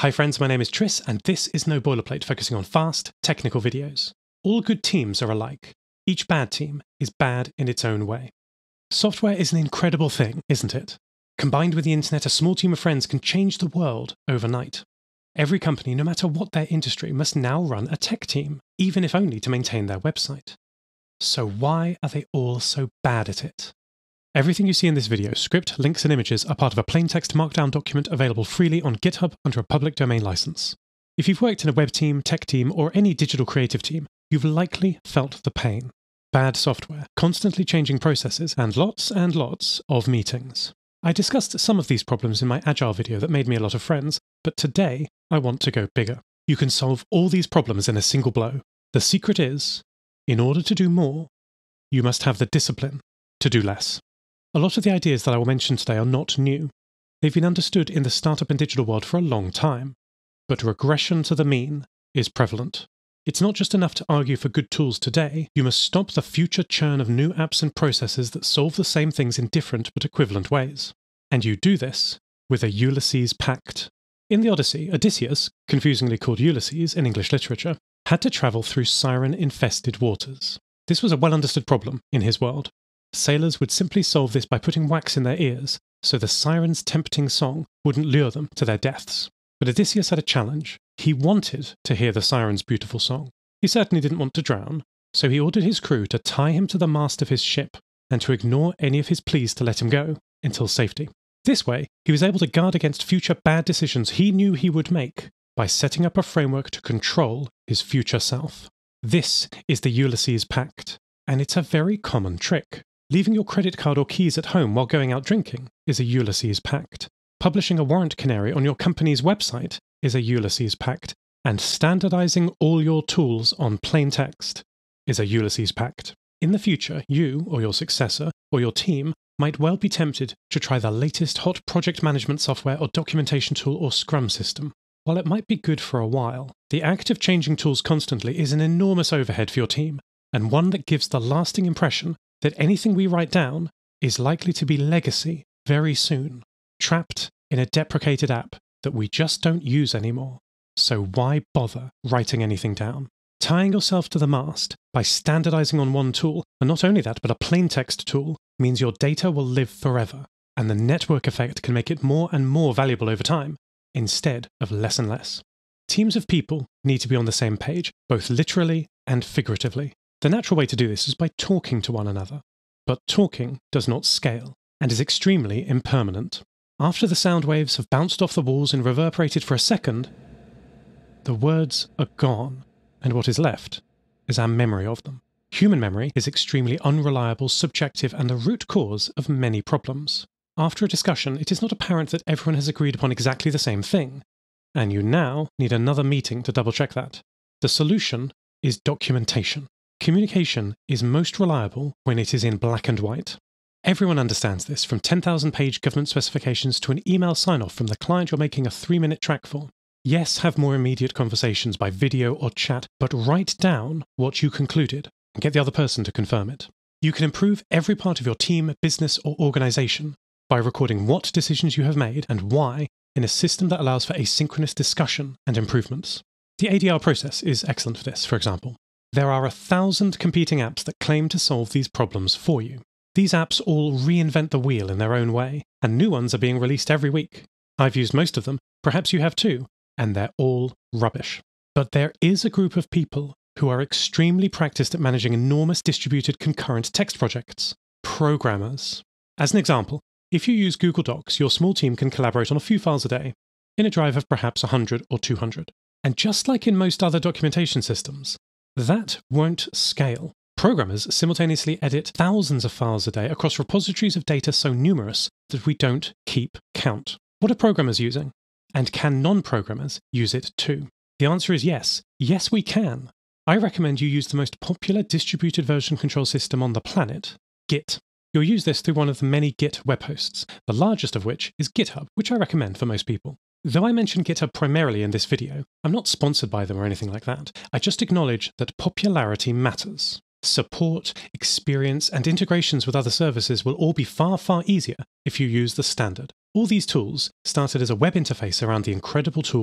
Hi friends, my name is Tris, and this is No Boilerplate, focusing on fast, technical videos. All good teams are alike. Each bad team is bad in its own way. Software is an incredible thing, isn't it? Combined with the internet, a small team of friends can change the world overnight. Every company, no matter what their industry, must now run a tech team, even if only to maintain their website. So why are they all so bad at it? Everything you see in this video, script, links and images, are part of a plain text markdown document available freely on GitHub under a public domain license. If you've worked in a web team, tech team, or any digital creative team, you've likely felt the pain. Bad software, constantly changing processes, and lots of meetings. I discussed some of these problems in my Agile video that made me a lot of friends, but today I want to go bigger. You can solve all these problems in a single blow. The secret is, in order to do more, you must have the discipline to do less. A lot of the ideas that I will mention today are not new. They've been understood in the startup and digital world for a long time. But regression to the mean is prevalent. It's not just enough to argue for good tools today, you must stop the future churn of new apps and processes that solve the same things in different but equivalent ways. And you do this with a Ulysses Pact. In the Odyssey, Odysseus, confusingly called Ulysses in English literature, had to travel through siren-infested waters. This was a well-understood problem in his world. Sailors would simply solve this by putting wax in their ears, so the siren's tempting song wouldn't lure them to their deaths. But Odysseus had a challenge. He wanted to hear the siren's beautiful song. He certainly didn't want to drown, so he ordered his crew to tie him to the mast of his ship, and to ignore any of his pleas to let him go, until safety. This way, he was able to guard against future bad decisions he knew he would make, by setting up a framework to control his future self. This is the Ulysses Pact, and it's a very common trick. Leaving your credit card or keys at home while going out drinking is a Ulysses Pact. Publishing a warrant canary on your company's website is a Ulysses Pact. And standardizing all your tools on plain text is a Ulysses Pact. In the future, you, or your successor, or your team might well be tempted to try the latest hot project management software or documentation tool or Scrum system. While it might be good for a while, the act of changing tools constantly is an enormous overhead for your team, and one that gives the lasting impression that anything we write down is likely to be legacy very soon, trapped in a deprecated app that we just don't use anymore. So why bother writing anything down? Tying yourself to the mast by standardizing on one tool, and not only that, but a plain text tool, means your data will live forever, and the network effect can make it more and more valuable over time, instead of less and less. Teams of people need to be on the same page, both literally and figuratively. The natural way to do this is by talking to one another. But talking does not scale, and is extremely impermanent. After the sound waves have bounced off the walls and reverberated for a second, the words are gone, and what is left is our memory of them. Human memory is extremely unreliable, subjective, and the root cause of many problems. After a discussion, it is not apparent that everyone has agreed upon exactly the same thing, and you now need another meeting to double-check that. The solution is documentation. Communication is most reliable when it is in black and white. Everyone understands this, from 10,000-page government specifications to an email sign-off from the client you're making a 3-minute track for. Yes, have more immediate conversations by video or chat, but write down what you concluded and get the other person to confirm it. You can improve every part of your team, business, or organization by recording what decisions you have made and why in a system that allows for asynchronous discussion and improvements. The ADR process is excellent for this, for example. There are 1,000 competing apps that claim to solve these problems for you. These apps all reinvent the wheel in their own way, and new ones are being released every week. I've used most of them, perhaps you have too, and they're all rubbish. But there is a group of people who are extremely practiced at managing enormous distributed concurrent text projects. Programmers. As an example, if you use Google Docs, your small team can collaborate on a few files a day, in a drive of perhaps 100 or 200. And just like in most other documentation systems, that won't scale. Programmers simultaneously edit thousands of files a day across repositories of data so numerous that we don't keep count. What are programmers using? And can non-programmers use it too? The answer is yes. Yes, we can. I recommend you use the most popular distributed version control system on the planet, Git. You'll use this through one of the many Git web hosts, the largest of which is GitHub, which I recommend for most people. Though I mention GitHub primarily in this video, I'm not sponsored by them or anything like that. I just acknowledge that popularity matters. Support, experience, and integrations with other services will all be far, far easier if you use the standard. All these tools started as a web interface around the incredible tool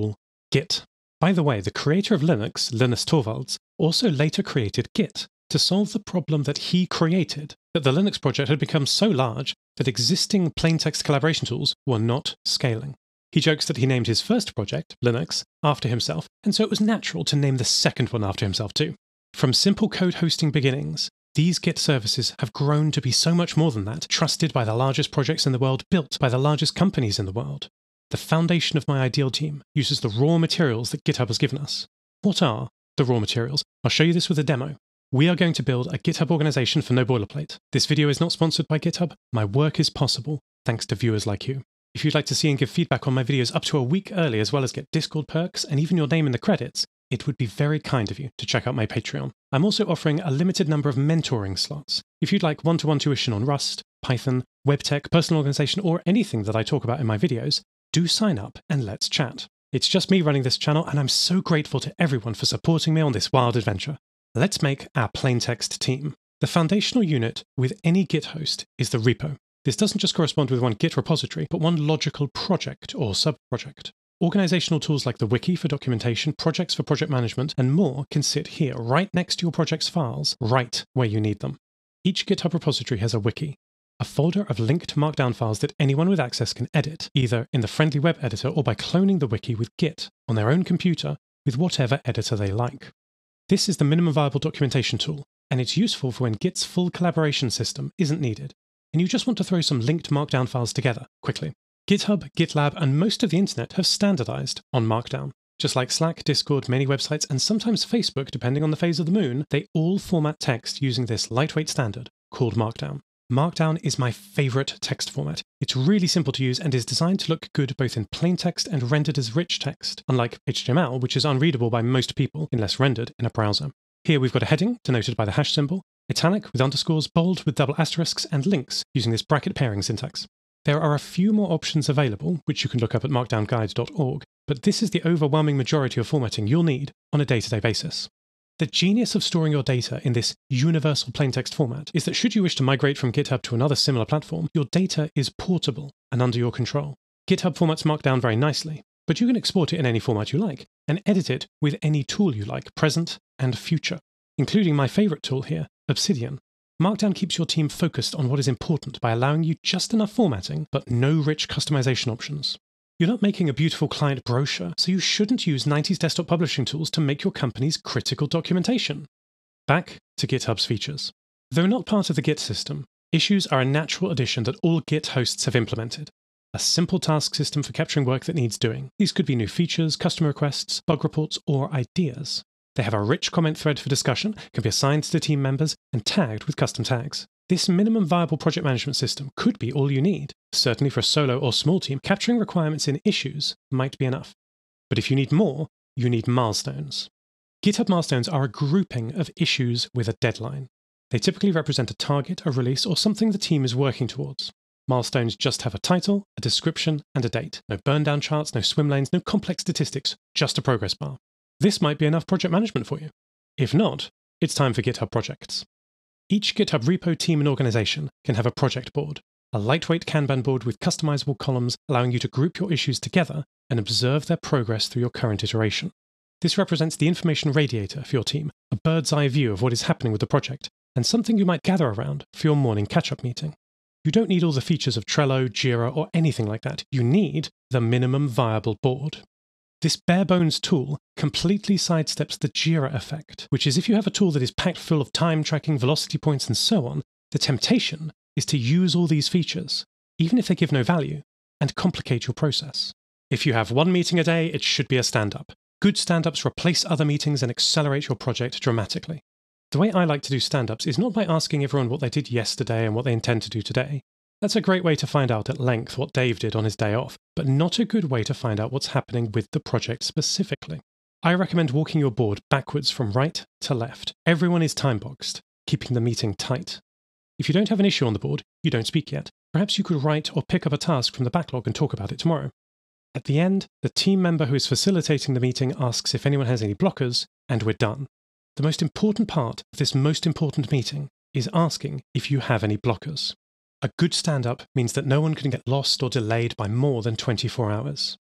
Git. By the way, the creator of Linux, Linus Torvalds, also later created Git to solve the problem that he created, that the Linux project had become so large that existing plaintext collaboration tools were not scaling. He jokes that he named his first project, Linux, after himself, and so it was natural to name the second one after himself too. From simple code hosting beginnings, these Git services have grown to be so much more than that, trusted by the largest projects in the world, built by the largest companies in the world. The foundation of my ideal team uses the raw materials that GitHub has given us. What are the raw materials? I'll show you this with a demo. We are going to build a GitHub organization for no boilerplate. This video is not sponsored by GitHub. My work is possible thanks to viewers like you. If you'd like to see and give feedback on my videos up to a week early, as well as get Discord perks and even your name in the credits, it would be very kind of you to check out my Patreon. I'm also offering a limited number of mentoring slots. If you'd like one-to-one tuition on Rust, Python, web tech, personal organization, or anything that I talk about in my videos, do sign up and let's chat. It's just me running this channel, and I'm so grateful to everyone for supporting me on this wild adventure. Let's make our plaintext team. The foundational unit with any Git host is the repo. This doesn't just correspond with one Git repository, but one logical project or sub-project. Organizational tools like the wiki for documentation, projects for project management, and more can sit here, right next to your project's files, right where you need them. Each GitHub repository has a wiki, a folder of linked markdown files that anyone with access can edit, either in the friendly web editor or by cloning the wiki with Git on their own computer with whatever editor they like. This is the minimum viable documentation tool, and it's useful for when Git's full collaboration system isn't needed, and you just want to throw some linked markdown files together quickly. GitHub, GitLab, and most of the internet have standardized on Markdown. Just like Slack, Discord, many websites, and sometimes Facebook, depending on the phase of the moon, they all format text using this lightweight standard called Markdown. Markdown is my favorite text format. It's really simple to use and is designed to look good both in plain text and rendered as rich text, unlike HTML, which is unreadable by most people unless rendered in a browser. Here we've got a heading, denoted by the hash symbol, italic with underscores, bold with double asterisks, and links using this bracket pairing syntax. There are a few more options available, which you can look up at markdownguide.org, but this is the overwhelming majority of formatting you'll need on a day-to-day basis. The genius of storing your data in this universal plaintext format is that should you wish to migrate from GitHub to another similar platform, your data is portable and under your control. GitHub formats Markdown very nicely, but you can export it in any format you like and edit it with any tool you like, present and future, including my favorite tool here, Obsidian. Markdown keeps your team focused on what is important by allowing you just enough formatting, but no rich customization options. You're not making a beautiful client brochure, so you shouldn't use 90s desktop publishing tools to make your company's critical documentation. Back to GitHub's features. Though not part of the Git system, issues are a natural addition that all Git hosts have implemented. A simple task system for capturing work that needs doing. These could be new features, customer requests, bug reports, or ideas. They have a rich comment thread for discussion, can be assigned to team members, and tagged with custom tags. This minimum viable project management system could be all you need. Certainly for a solo or small team, capturing requirements in issues might be enough. But if you need more, you need milestones. GitHub milestones are a grouping of issues with a deadline. They typically represent a target, a release, or something the team is working towards. Milestones just have a title, a description, and a date. No burn-down charts, no swim lanes, no complex statistics, just a progress bar. This might be enough project management for you. If not, it's time for GitHub projects. Each GitHub repo team and organization can have a project board, a lightweight Kanban board with customizable columns allowing you to group your issues together and observe their progress through your current iteration. This represents the information radiator for your team, a bird's eye view of what is happening with the project, and something you might gather around for your morning catch-up meeting. You don't need all the features of Trello, Jira, or anything like that. You need the minimum viable board. This bare-bones tool completely sidesteps the Jira effect, which is if you have a tool that is packed full of time tracking, velocity points, and so on, the temptation is to use all these features, even if they give no value, and complicate your process. If you have one meeting a day, it should be a stand-up. Good stand-ups replace other meetings and accelerate your project dramatically. The way I like to do stand-ups is not by asking everyone what they did yesterday and what they intend to do today. That's a great way to find out at length what Dave did on his day off, but not a good way to find out what's happening with the project specifically. I recommend walking your board backwards from right to left. Everyone is time-boxed, keeping the meeting tight. If you don't have an issue on the board, you don't speak yet. Perhaps you could write or pick up a task from the backlog and talk about it tomorrow. At the end, the team member who is facilitating the meeting asks if anyone has any blockers, and we're done. The most important part of this most important meeting is asking if you have any blockers. A good stand-up means that no one can get lost or delayed by more than 24 hours.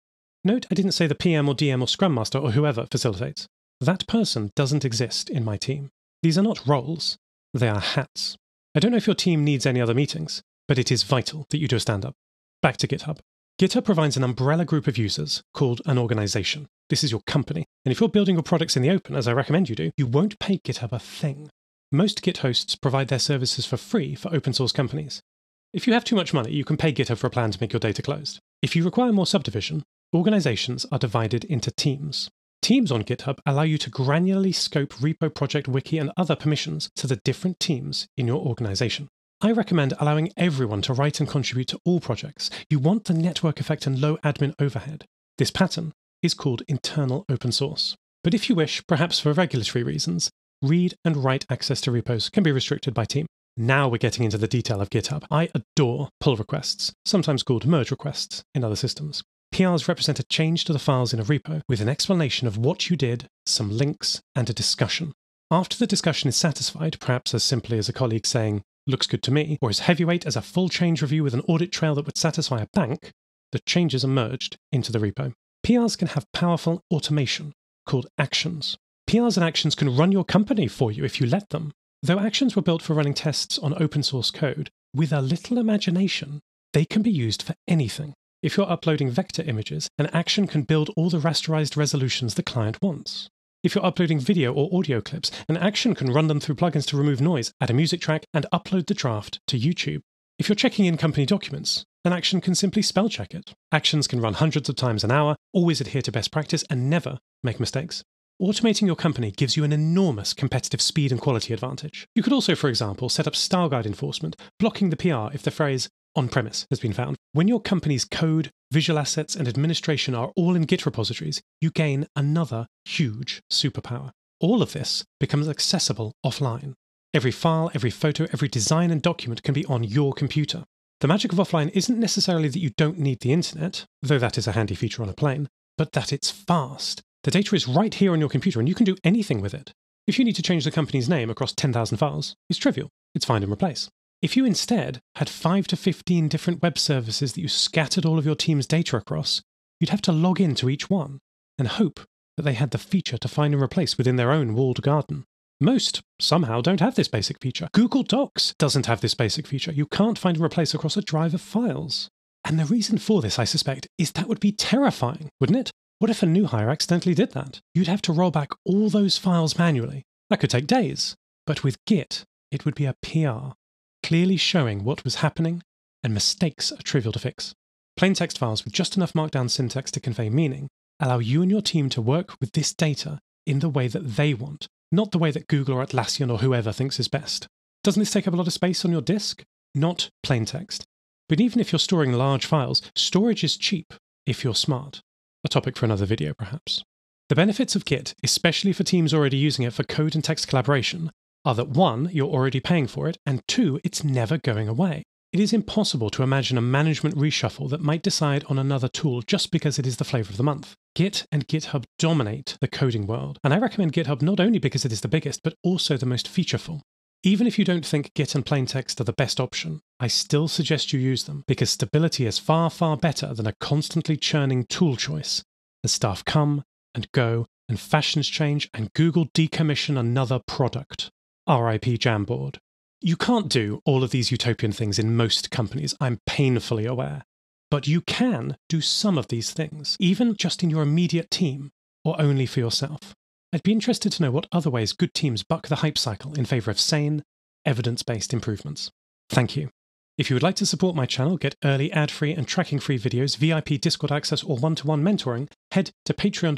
Note I didn't say the PM or DM or Scrum Master or whoever facilitates. That person doesn't exist in my team. These are not roles, they are hats. I don't know if your team needs any other meetings, but it is vital that you do a stand-up. Back to GitHub. GitHub provides an umbrella group of users called an organization. This is your company, and if you're building your products in the open, as I recommend you do, you won't pay GitHub a thing. Most Git hosts provide their services for free for open source companies. If you have too much money, you can pay GitHub for a plan to make your data closed. If you require more subdivision, organizations are divided into teams. Teams on GitHub allow you to granularly scope repo, project, wiki, and other permissions to the different teams in your organization. I recommend allowing everyone to write and contribute to all projects. You want the network effect and low admin overhead. This pattern is called internal open source. But if you wish, perhaps for regulatory reasons, read and write access to repos can be restricted by team. Now we're getting into the detail of GitHub. I adore pull requests, sometimes called merge requests in other systems. PRs represent a change to the files in a repo with an explanation of what you did, some links, and a discussion. After the discussion is satisfied, perhaps as simply as a colleague saying, "Looks good to me," or as heavyweight as a full change review with an audit trail that would satisfy a bank, the changes are merged into the repo. PRs can have powerful automation called actions. PRs and actions can run your company for you if you let them. Though actions were built for running tests on open source code, with a little imagination, they can be used for anything. If you're uploading vector images, an action can build all the rasterized resolutions the client wants. If you're uploading video or audio clips, an action can run them through plugins to remove noise, add a music track, and upload the draft to YouTube. If you're checking in company documents, an action can simply spell check it. Actions can run hundreds of times an hour, always adhere to best practice, and never make mistakes. Automating your company gives you an enormous competitive speed and quality advantage. You could also, for example, set up style guide enforcement, blocking the PR if the phrase on-premise has been found. When your company's code, visual assets, and administration are all in Git repositories, you gain another huge superpower. All of this becomes accessible offline. Every file, every photo, every design and document can be on your computer. The magic of offline isn't necessarily that you don't need the internet, though that is a handy feature on a plane, but that it's fast. The data is right here on your computer and you can do anything with it. If you need to change the company's name across 10,000 files, it's trivial. It's find and replace. If you instead had 5 to 15 different web services that you scattered all of your team's data across, you'd have to log into each one and hope that they had the feature to find and replace within their own walled garden. Most, somehow, don't have this basic feature. Google Docs doesn't have this basic feature. You can't find and replace across a drive of files. And the reason for this, I suspect, is that would be terrifying, wouldn't it? What if a new hire accidentally did that? You'd have to roll back all those files manually. That could take days. But with Git, it would be a PR, clearly showing what was happening, and mistakes are trivial to fix. Plain text files with just enough markdown syntax to convey meaning allow you and your team to work with this data in the way that they want, not the way that Google or Atlassian or whoever thinks is best. Doesn't this take up a lot of space on your disk? Not plain text. But even if you're storing large files, storage is cheap if you're smart. A topic for another video, perhaps. The benefits of Git, especially for teams already using it for code and text collaboration, are that 1, you're already paying for it, and 2, it's never going away. It is impossible to imagine a management reshuffle that might decide on another tool just because it is the flavor of the month. Git and GitHub dominate the coding world, and I recommend GitHub not only because it is the biggest, but also the most featureful. Even if you don't think Git and plain text are the best option, I still suggest you use them because stability is far, far better than a constantly churning tool choice. The staff come and go, and fashions change, and Google decommission another product. RIP Jamboard. You can't do all of these utopian things in most companies, I'm painfully aware. But you can do some of these things, even just in your immediate team, or only for yourself. I'd be interested to know what other ways good teams buck the hype cycle in favour of sane, evidence-based improvements. Thank you. If you would like to support my channel, get early ad-free and tracking-free videos, VIP Discord access or one-to-one mentoring, head to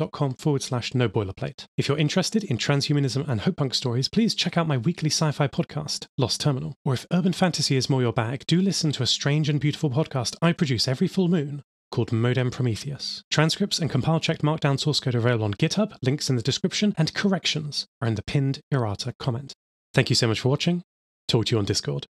patreon.com/noboilerplate. If you're interested in transhumanism and hope punk stories, please check out my weekly sci-fi podcast, Lost Terminal. Or if urban fantasy is more your bag, do listen to a strange and beautiful podcast I produce every full moon, called Modem Prometheus. Transcripts and compile-checked markdown source code are available on GitHub, links in the description, and corrections are in the pinned ERRATA comment. Thank you so much for watching. Talk to you on Discord.